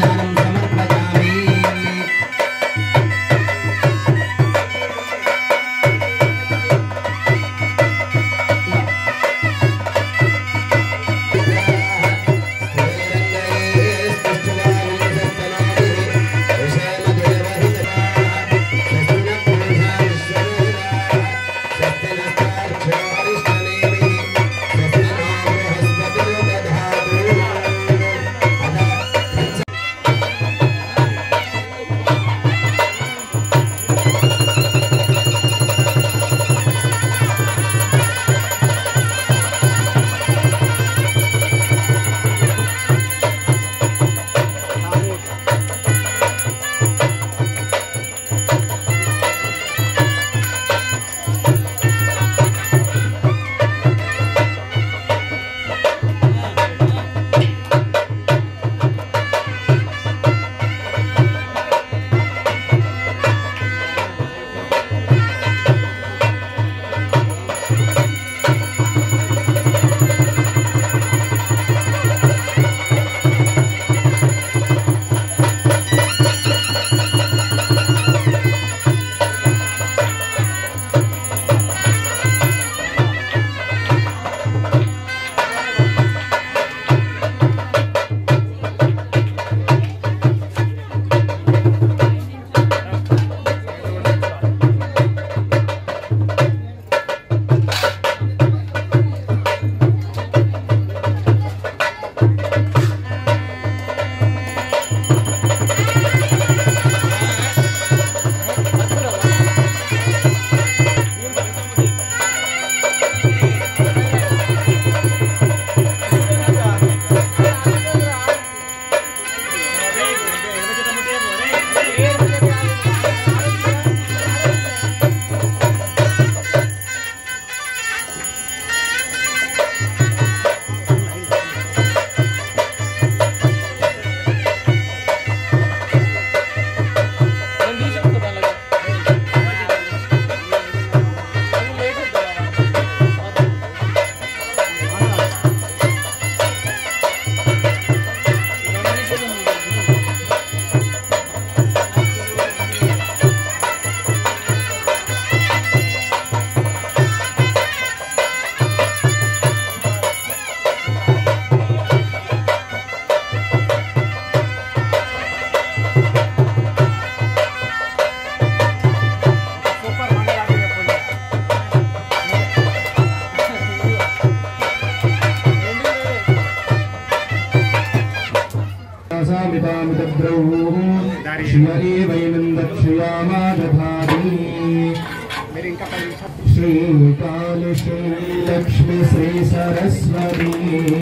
श्री काल श्री लक्ष्मी श्री सरस्वती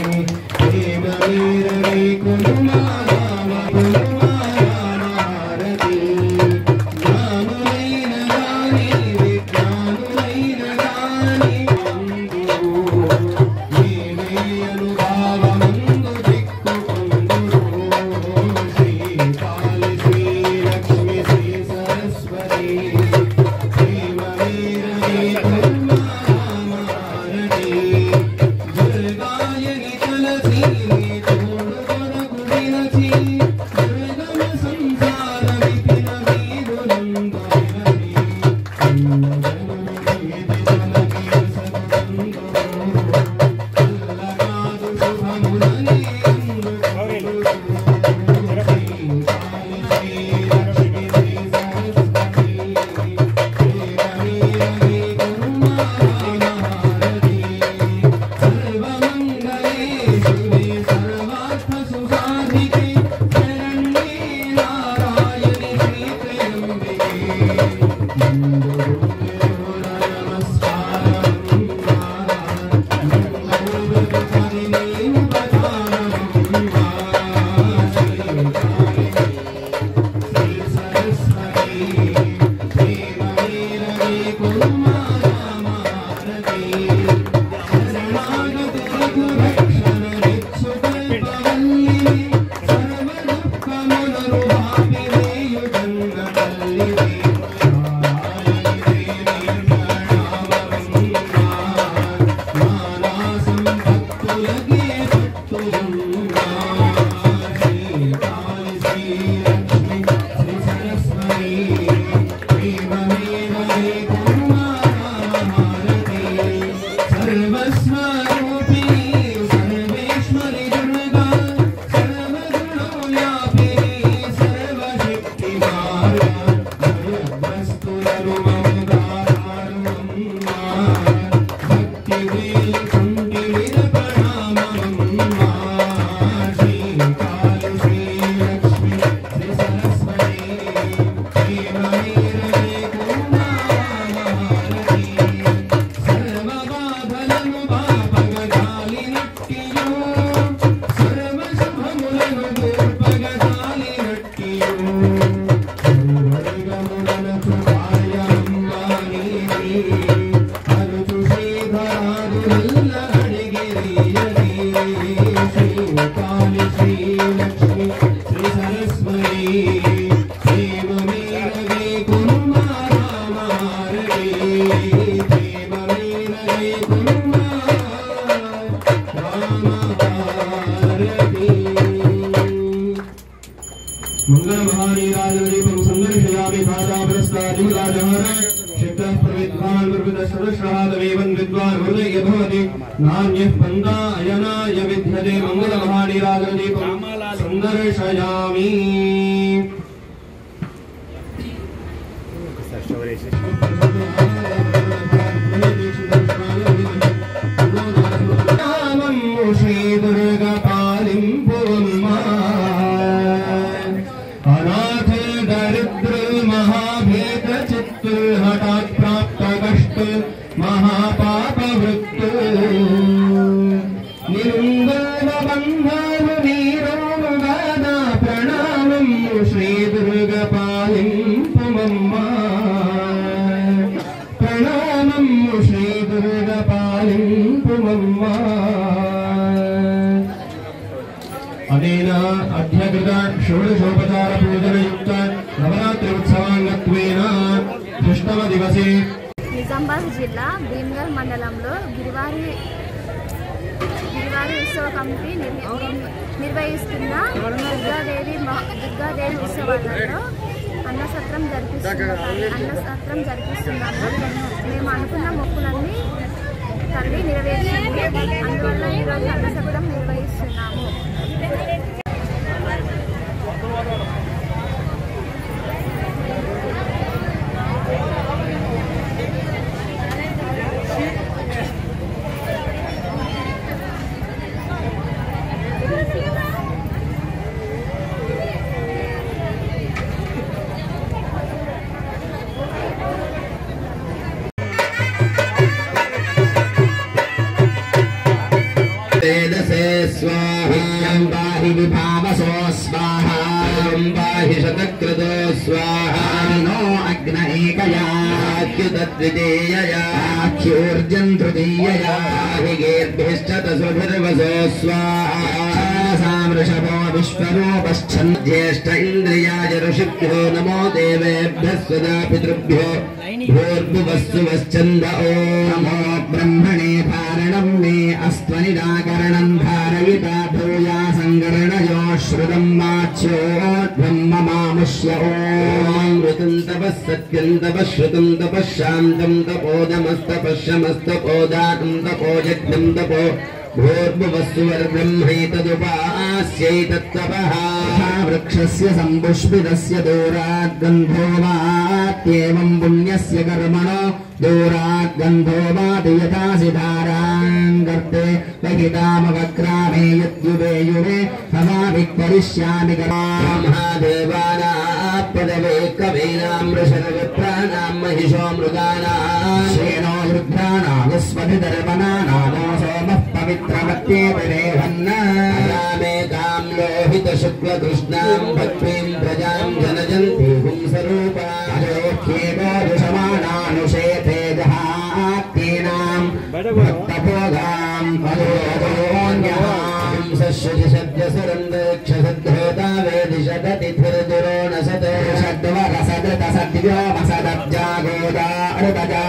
देववीरवी कुलुमारती ज्ञानुलैन गानि विज्ञानुलैन गानि नीने अनुभावमंदु दिक्कु कुंदुरो श्री काल श्री लक्ष्मी श्री सरस्वती दुर्गायनि तुलसी तोड़ गुण गुणिनची నిజామాబాద్ జిల్లా భీమ్గల్ మండలంలో గిరివారి ఉత్సవ కమిటీ నిర్వహిస్తున్న దుర్గాదేవి ఉత్సవాలలో అన్నసత్రం జరిపిస్తున్నాము. మేము అనుకున్న మొక్కులన్నీ తల్లి నెరవేర్చింది. అందువల్ల ఈరోజు అన్నసత్రం నిర్వహిస్తున్నాము. स्वाहा बाहि विभावसो स्वाहा बाहि शतक्रतो स्वाहा नो अग्न एकयाच्युतद्वितीयया ख्योर्जन् तृतीयया हिगेर्भिश्च तसुभिर्वसो स्वाहा सामृषभो विश्वरूपश्छन् ज्येष्ठ इन्द्रियाय ऋषिभ्यो नमो देवेभ्यः स्वदा पितृभ्यो भूर्भुवस्सुवश्चन्द नमो ब्रह्मणे धारणं मे अस्त्वनिराकरणं धारयिता भूया सङ्गरणयो श्रुतं वाच्योध्वं ममामुष्य ॐ ऋतं तपः सत्यं तपः श्रुतं तपः शान्तं तपोदमस्तपश्यमस्तपोदानं तपोयज्ञं तपो भूर्भुवस्सुवर्ब्रह्मैतदुपास्यैतत्तपः वृक्षस्य सम्पुष्पितस्य दूरात् गन्धो वात्येवं पुण्यस्य कर्मणो दूरात् गन्धो वाति यथासि धारां गर्ते वहितामवक्रामे यद्युवे युवे हवाभिक्परिष्यामि महादेवानापदवे कवीनां वृषणविप्राणां महिषो मृगाणां श्रेणो वृद्धानागस्वधिधर्मणानादो सोमः पवित्रमत्येतरेहन्नामेकां लोहितशुक्लकृष्णां भक्तिं प्रजां जनयन्ति पुंसरूपा अजोख्येको दुषमाणानुषेते जहात्तीनां भक्तभोगां अजोन्यां सश्रुतिशब्दसुरन्दक्षसद्धोता वेदिशततिथिर्दुरोणसत् षड्वरसदृतसद्व्योमसदब्जागोदा ऋतजा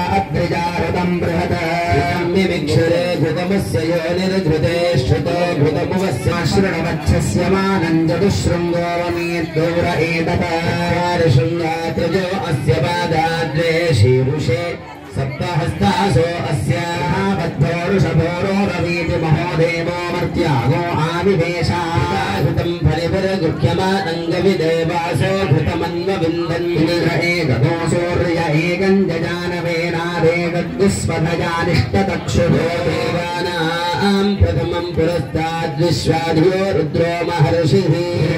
अद्रिजा ऋतं बृहत् घृतमस्य यो निर्घृते श्रुतो घृतमुवस श्रणवच्छस्य मानञ्जतुशृङ्गोवमीद्गौर एतपारिशृङ्गात्रजो अस्य पादाद्वे शीरुषे सप्तहस्तासो अस्य बद्धोरुषभोरो रवीति महोदेवो मर्त्यागो आविवेशाघृतं फलिपुरगुह्यमानङ्गविदेवासो घृतमन्वविन्दन् एकगो सूर्य एकं जजानवेनादेवद्विस्वधजानिष्टतक्षुभो देवानां प्रथमं पुरस्ताद्विश्वाधियो रुद्रो महर्षिः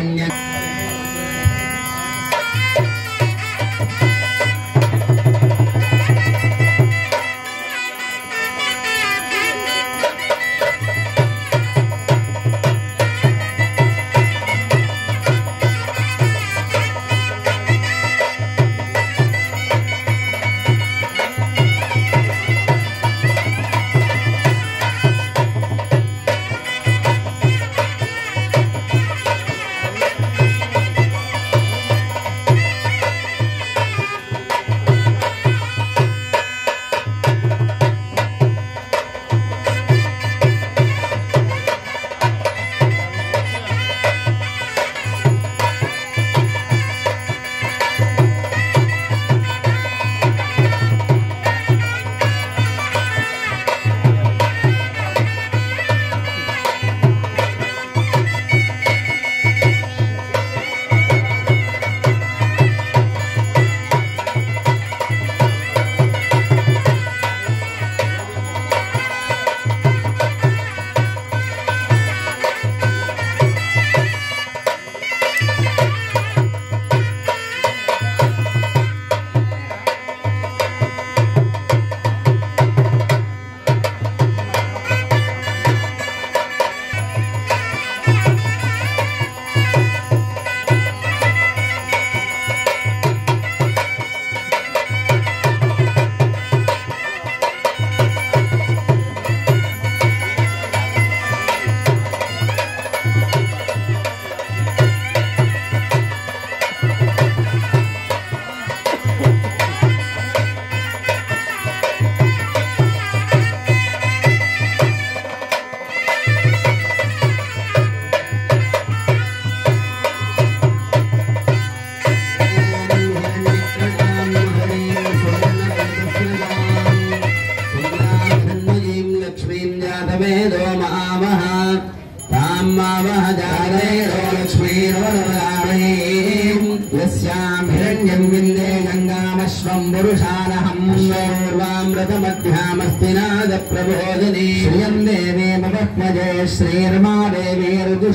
प्रबोधिनी श्रियं देवी मपत्मजे श्रीर्मा देवी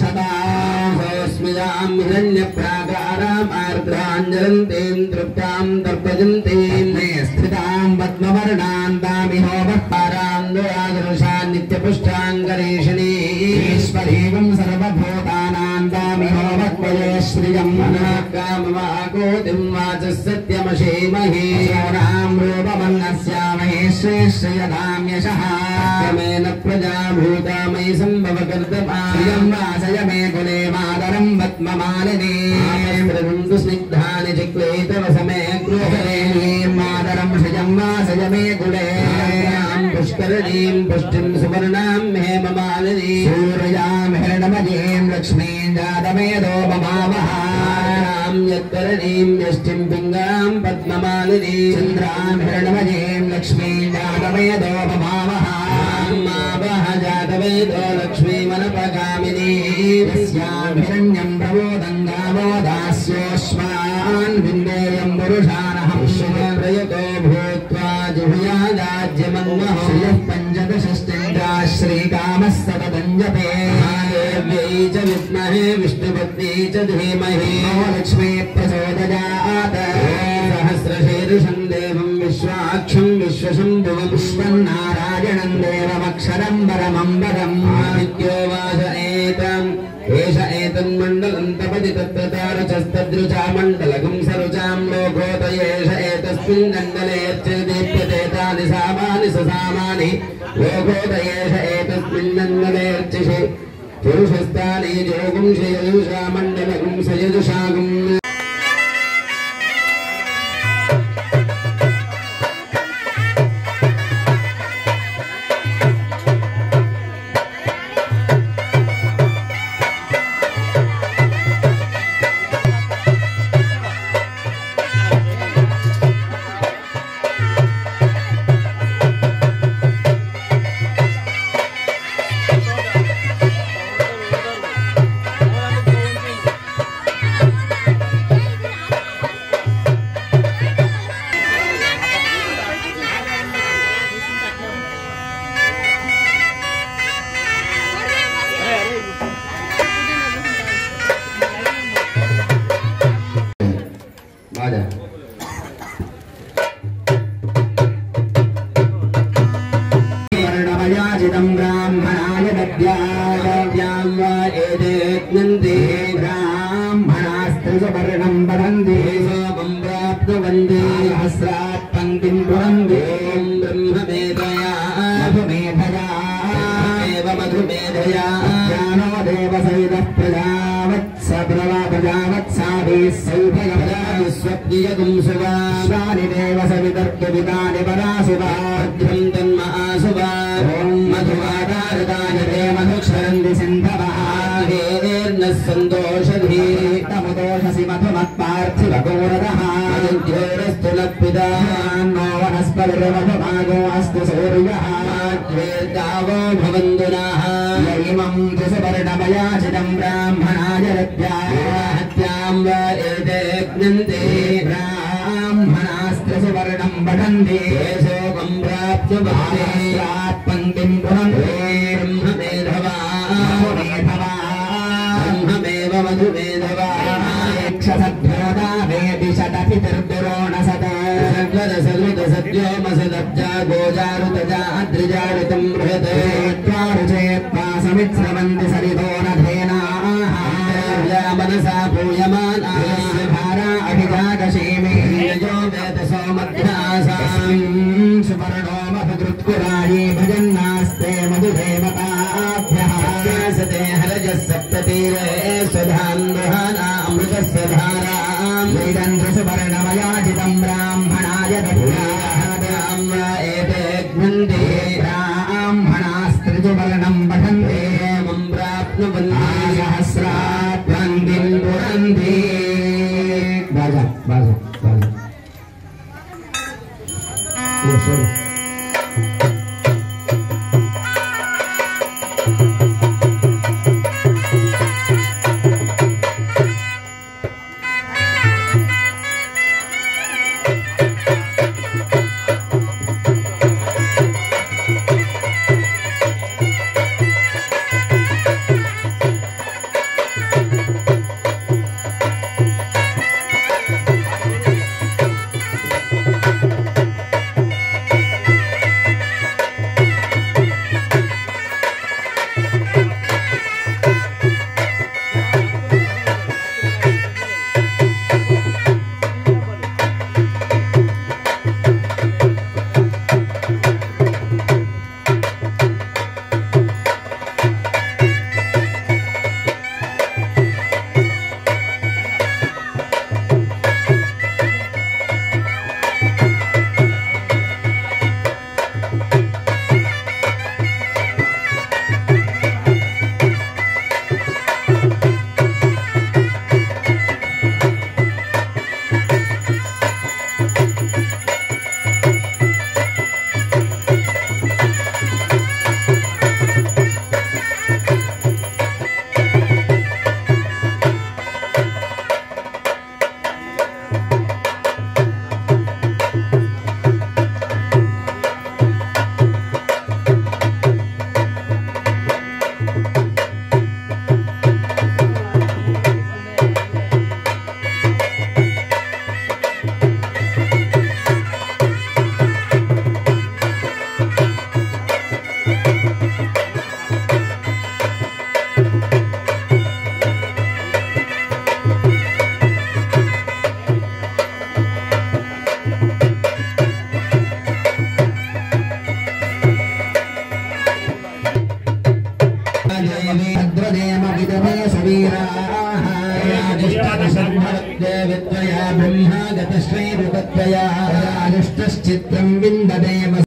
ऋतुशतास्मितां हिरण्यप्राकाराम् आर्द्राञ्जलन्तीं तृप्तां तर्पयन्तीं मे स्थितां पद्मवर्णां तामिहोपत्पारां दुरादृशां नित्यपुष्टाङ्गरीषिणी ईश्वरीं सर्वभूतानां तामिहोपत्मजे श्रियं मनःकाममाकोतिं वाचः सत्यमशीमहि राम रूपमन्नस्यामहे श्रेष्ठयतां यशः क्रमेण प्रजा भूता मयि सम्भवकर्तमा श्रियं वासय मे कुले मातरं पद्ममालिनी प्रगुन्तु स्निग्धानि चिक्लेतव समे गृहरे मातरं श्रियं वासय मे कुले पुष्करणीं पुष्टिं सुवर्णां हेममालिनी सूर्यां हिरण्मयीं लक्ष्मीं जातवेदो ममावः यत्करणीं यष्टिं पिङ्गां पद्ममालिनी चन्द्रां हिरण्मयीं लक्ष्मीं जातवेदो ममावः मावः जातवेदो लक्ष्मीमनपगामिनी यस्यां हिरण्यं प्रबोधं गावो दास्योऽश्वान् विन्देयं पुरुषानहं प्रयतो भूत्वा जुहुयादाज्यमन्वः श्रियः पञ्चदशष्टिन्द्रा श्रीकामः सततं जपे देव्यै च विद्महे विष्णुपत्नी च धीमहि लक्ष्मी प्रचोदयात् सहस्रशीर्षं देवं विश्वाक्षं विश्वशम्भुवं विश्वन्नारायणं देवमक्षरं परमं पदम् आदित्यो वास एतम् एष एतन्मण्डलं तपति तत्र तारुचस्तद्रुचा मण्डलगं सरुचां लोकोदयेष एतस्मिन् मण्डले दीप्यते तानि सामानि ससामानि लोकोदयेष एतस्मिन् मण्डलेऽर्चिषे पुरुषस्थाने जोगुं शयजुषा मण्डलगं सयजुषागुं वर्णमयाजितं ब्राह्मणाय दद्यां वा एतेऽज्ञन्ते ब्राह्मणास्त्रिषु वर्णं वदन्ति सोमं प्राप्नुवन्ति सहस्रात् पङ्क्तिं पुरन्ति ब्रह्ममेधया मधुमेधया ज्ञानो देवसहितः प्रजावत्साभिः सौभयप्रजाविस्वप्नियगुं सुवानि देवसवितर्कवितानि परासुवाभ्यं तन्महासुवा ॐ मधुवादारदाय ते मधुक्षरन्ति सिन्धवः हेर्नः सन्तोषधीतमुदोषसि मधुमत्पार्थिवगोरदः मधुद्योरस्तु लप्पिता नो वनस्पतिर्मधुभागो अस्तु सूर्यः द्वेर्दावो भवन्तु नः इमं त्रिसुवर्णमयाचितं ब्राह्मणाय दद्यां वा एतेऽज्ञन्ते ब्राह्मणास्त्रिसुवर्णं पठन्ति शोकं प्राप्य पङ्क्तिं पुरन्ति ब्रह्ममेव मधुमेधवा क्षसद्भ्योदा वेदि शतपितर्दुरोणसद सद्यो गोजारुतजा द्रिजारुतं बृहत् समित्स्रवन्ति सरितो नधेनाः मनसा पूयमानाः भारा अभिजागशीमे यजो वेदसो मध्यासां सुपर्णो मधुकृत्कुराये भजन्नास्ते मधुदेवताभ्यः व्यासते हरजः सप्ततीरे स्वधान्वहानामृतस्य धारां वेदन्त्र सुवर्णमयाजितं ब्राह्मणाय दद्यां वा एतेऽज्ञन्ते ब्राह्मणास्त्रिषु वर्णं पठन्ते मम प्राप्नुवन्ति सहस्रात् पङ्क्तिं पुरन्ति बाजा विद्वया ब्रह्मागतश्रीरुपत्वया राजुष्टश्चित्रं विन्ददेव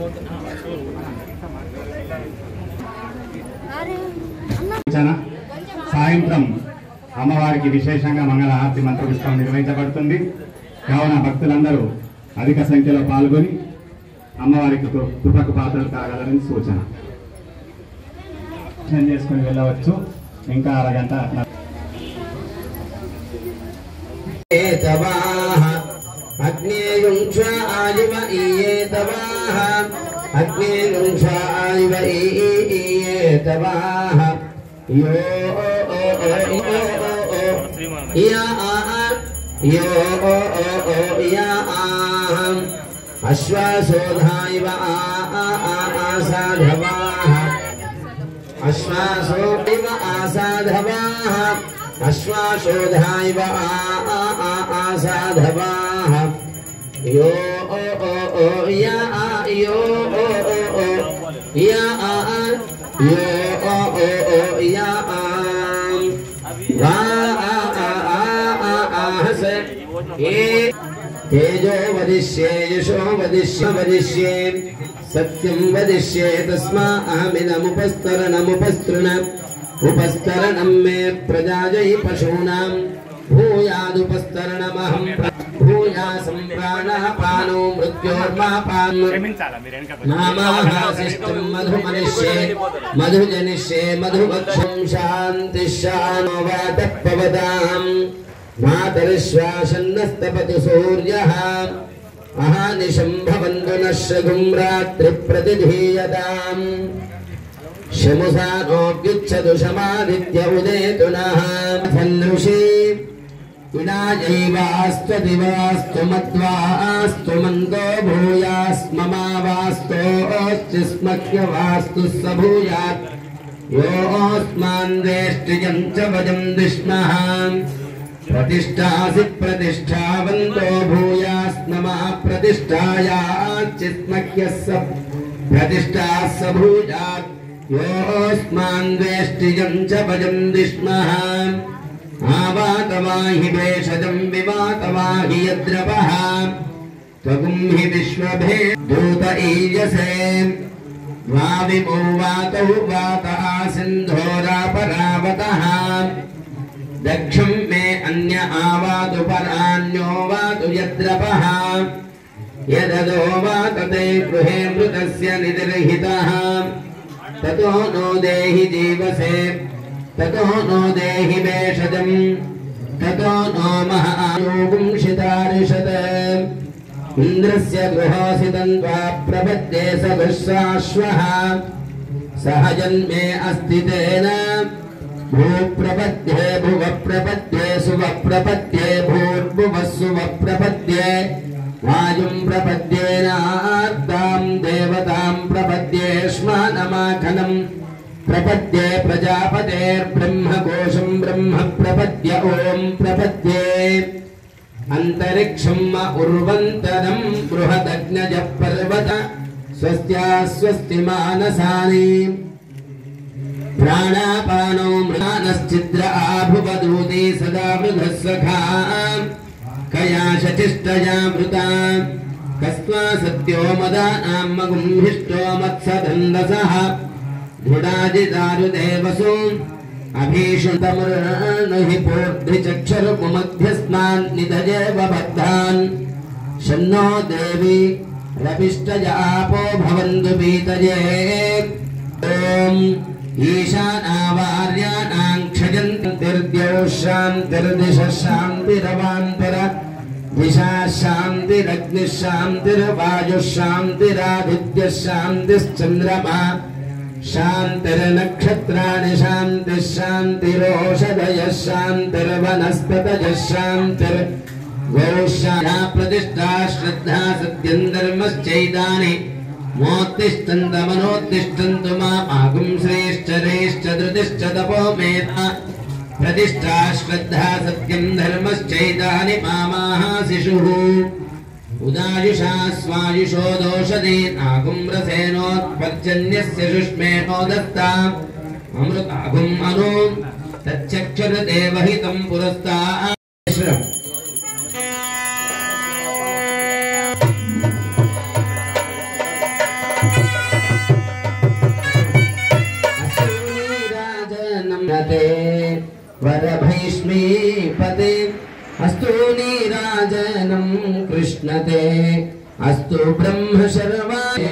సాయంత్రం అమ్మవారికి విశేషంగా మంగళహారతి మంత్రోత్సవం నిర్వహించబడుతుంది. కావున భక్తులందరూ అధిక సంఖ్యలో పాల్గొని అమ్మవారికి కృపకు పాత్రలు కాగలరని సూచన. చేసుకుని వెళ్ళవచ్చు. ఇంకా అరగంట. అశ్వాసోధాయివ ఆసాధవాః అశ్వాసోధివ ఆసాధవాః అశ్వాసోధాయివ ఆసాధవాః యో యా యో యా యో యా तेजो वदिष्ये यशो वदिष्ये सत्यं वदिष्ये तस्माहमिदमुपस्तरणमुपस्तृण उपस्तरणं मे प्रजायै पशूनां भूयादुपस्तरणमहं भूयासं प्राणापानो मृत्योर्मापानो मामाहासिष्टं मधुमनिष्ये मधुजनिष्ये मधुभक्षं शान्तिः शानो वातः पवताम् मातरिश्वासन्नस्तपतु सूर्यः अहानिशं भवन्तु नः शगुं रात्रिप्रतिधीयताम् शमुसानोऽभ्युच्छतु शमादित्य उदेतु नः सन्दृशि इडायैवास्तु दिवास्तु मद्वास्तु मन्दो भूयास्ममावास्तोऽस्तिस्मह्यवास्तु स भूयात् योऽस्मान् वेष्टिजं च वजं दिष्मः प्रतिष्ठासि प्रतिष्ठावन्तो भूयास्ममा प्रतिष्ठायाच्चिस्मह्यः प्रतिष्ठाः स भूयात् योऽस्मान् वेष्टिजं च वजं दिष्मः आवातवाहि भेषजं विवातवाहि यद्रवः त्वगुं हि विश्वभे दूत ईयसे वाविमो वातौ वातः सिन्धोरापरावतः दक्षं मे अन्य आवातु परान्यो वातु यद्रपः यददो वातते गृहे मृतस्य निदर्हितः ततो नो देहि जीवसे ततो नो देहि भेषजं ततो नो महायोगुंशितारिषत् इन्द्रस्य गृहोऽसितं त्वा प्रपद्ये स दुःशाश्वः सहजन्मे अस्ति तेन भूप्रपद्ये भुवप्रपद्ये सुवप्रपद्ये भूर्भुवः सुवप्रपद्ये वायुं प्रपद्येनार्तां देवतां प्रपद्ये श्मानमाखनं प्रपद्ये प्रजापतेर्ब्रह्मकोशं ब्रह्म प्रपद्य ॐ प्रपद्ये अन्तरिक्षं उर्वन्तरं बृहदग्नज पर्वत स्वस्त्या स्वस्ति मानसानि प्राणापानो मृगानश्चिद्र आभुवदूति सदा मृगस्सखा कयाशचिष्टया मृता कस्त्वा सत्यो मदानां मगुंहिष्टो मत्सदन्दसः धुडाजिदारुदेवसु अभीषुतमुर्णुहि पूर्धिचक्षुर्मुमध्यस्मान् निधजेव बद्धान् शन्नो देवी रविष्टजापो भवन्तु पीतये ॐ ईशानावार्याणां क्षयन्तिर्द्यौ शान्तिर्दिशः शान्तिरवान्तर दिशा शान्तिरग्निः शान्तिर्वायुः शान्तिरादित्यः शान्तिश्चन्द्रमा शान्तिर्नक्षत्राणि शान्तिः शान्तिरोषधयः शान्तिर्वनस्पतयः शान्तिर्गोशाला प्रतिष्ठा श्रद्धा सत्यं धर्मश्चैतानि मोत्तिष्ठन्तमनोत्तिष्ठन्तु मामागुं श्रेष्ठरेश्च धृतिश्च तपो मेधा प्रतिष्ठा श्रद्धा सत्यं धर्मश्चैतानि मामाः शिशुः उदायुषा स्वायुषो दोषदे नागुम्रसेनोत्पर्जन्यस्य शुष्मेणो दत्ता अमृतागुम् अनु तच्चक्षुर्देवहितं पुरस्तात् कृष्णते अस्तु ब्रह्म शर्वाय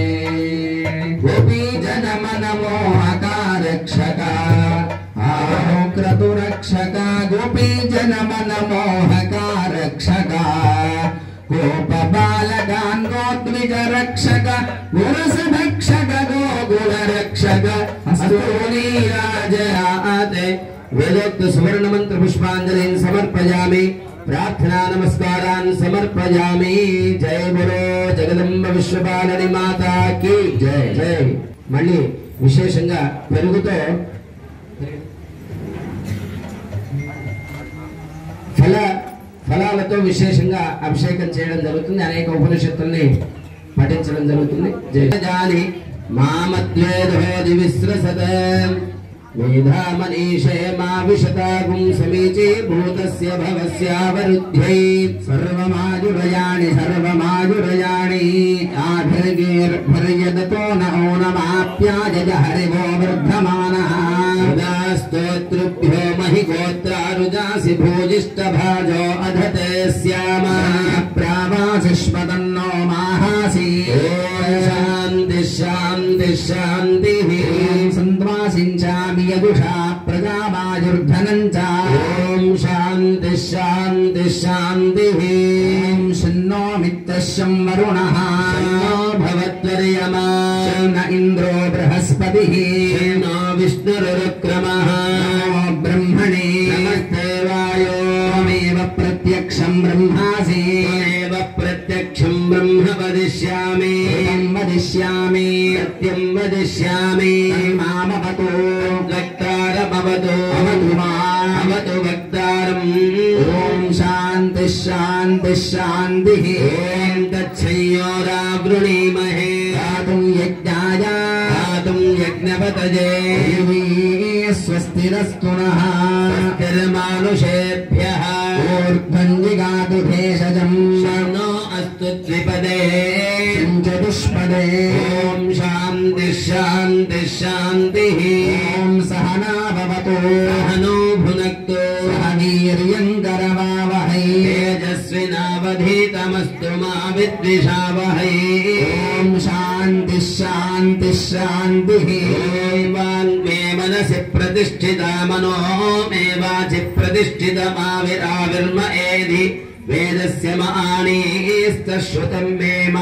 गोपी जनमनमोहकारक्षक क्रतुरक्षक गोपी जनमनमोहकारक्षक गोपबालकान् गोद्विजरक्षक गुरसभक्षक गोकुलरक्षक स्तूलीराजयाते वेदोक्त सुवर्ण मंत्र पुष्पांजलिं समर्पयामि प्रार्थना नमस्कारान् समर्पयामि जय बोलो जगदंब विश्वपालिनी माता की जय जय मళ్ళీ విశేషంగా పెరుగుతో ఫలాలతో విశేషంగా అభిషేకం చేయడం జరుగుతుంది అనేక ఉపనిషత్తుల్ని పఠించడం జరుగుతుంది జయజాని మామద్వేదోది విశ్రసత మేధామనీషే మా విశతాగుం సమీచే భూతస్య భవస్యావరుధ్యై సర్వమాయురయాణి ఆభిర్గేర్భర్యదతో నమాప్యాజ హరివో వర్ధమానః స్తోత్రుభ్యో మహి గోత్రారుజాసి భూజిష్టభాజో అధతే శ్యామ ప్రావాసిష్మదన్నో మాహాసి శాంతి శాంతి శాంతి సంద్వాసించామి యదుషా ప్రజావాయుర్ధనం చ ఓం శాంతి శాంతి శాంతి శన్నో మిత్రశం వరుణః శన్నో భవత్వర్యమా శన్న ఇంద్రో బృహస్పతిః శన్నో విష్ణురుక్రమః నమో బ్రహ్మణే నమస్తే వాయో త్వమేవ ప్రత్యక్షం బ్రహ్మాసి త్వమేవ ప్రత్యక్షం బ్రహ్మ వదిష్యామి సత్యం వదిష్యామి మామవతు వక్తారమవతు అవతు వక్తారం ఓం శాంతి శాంతి శాంతి ఓం తచ్చయ్యోరావృణీమహే గాతుం యజ్ఞాయ గాతుం యజ్ఞపతజే స్వస్తిరస్తు నః స్వస్తిర్మానుషేభ్యః ఊర్ధ్వం జిగాతు భేషజం శర్ణో అస్తు ద్విపదే చతుష్పదే ఓం శాంతి శాంతి శాంతి ఓం సహనా భవతు సహనో భునక్తు సహ వీర్యం కరవావహై తేజస్వినావధీతమస్తు మా విద్విషావహై ఓం శాంతి శాంతి శాంతి మే మనసి ప్రతిష్ఠితా మనో మే వాచి ప్రతిష్ఠితమావిరావిర్మ ఏది వేదస్య మానీస్తశ్రుతం మే మా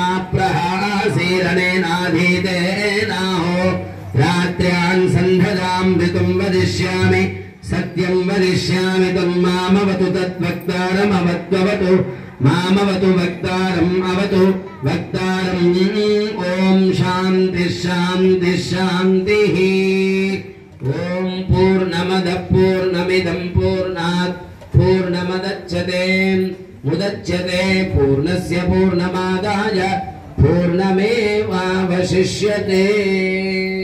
ప్రహాసీరణేనాధీతేనాహో రాత్ర్యాన్ సంధదాం ఋతుం వదిష్యామి సత్యం వదిష్యామి తం మామవతు తద్వక్తారమవత్వవతు మామవతు వక్తారం అవతు వక్తారం ఓం శాంతి శాంతి శాంతి ఓం పూర్ణమద పూర్ణమిదం పూర్ణాత్ పూర్ణమదచ్యతే ముదచ్యతే పూర్ణస్య పూర్ణమాదాయ పూర్ణమేవావశిష్యతే।